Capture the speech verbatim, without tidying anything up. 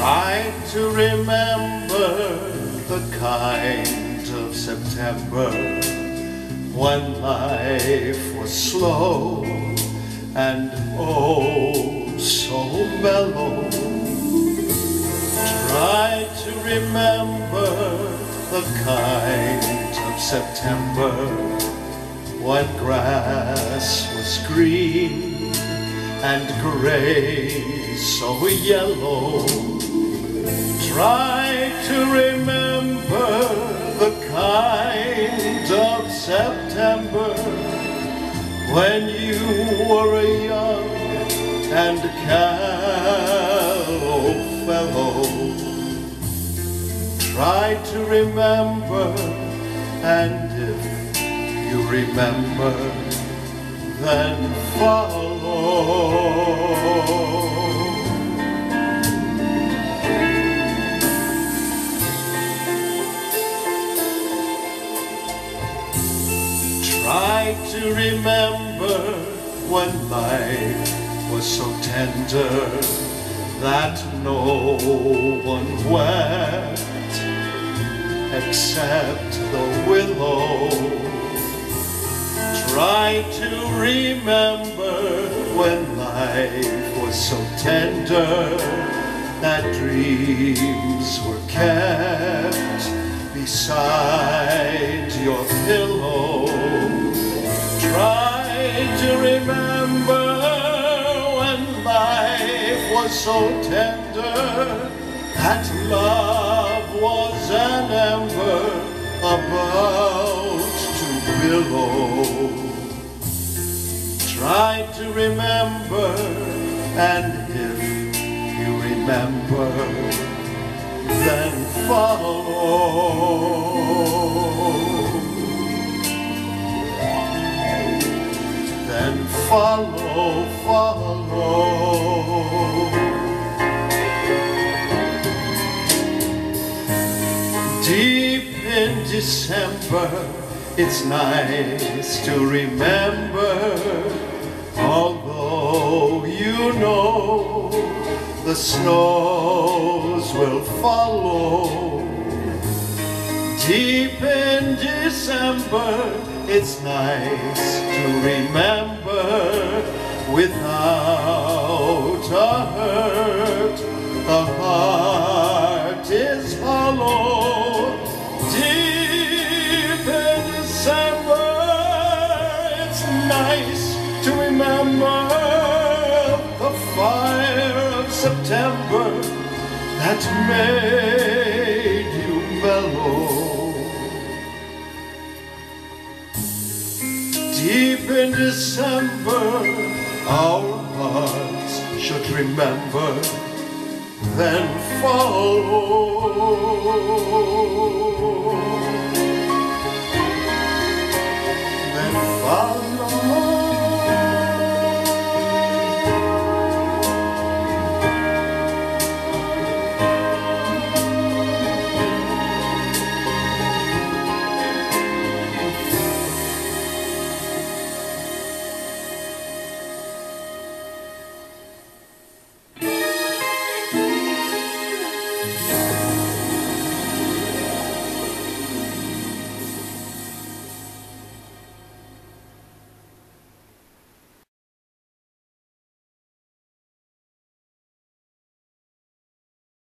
Try to remember the kind of September when life was slow and oh so mellow. Try to remember the kind of September when grass was green and gray so yellow. Try to remember the kind of September when you were a young and callow fellow. Try to remember, and if you remember, then follow. Try to remember when life was so tender that no one wept except the willow. Try to remember when life was so tender that dreams were kept beside your pillow. Try to remember when life was so tender that love was an ember about to billow. Try to remember, and if you remember, then follow. Then follow, follow. Deep in December, it's nice to remember, although you know the snows will follow. Deep in December, it's nice to remember, without a hurt, the heart is hollow. Deep in December, it's nice to remember the fire of September that made you mellow. Deep in December, our hearts should remember, then follow. Then follow.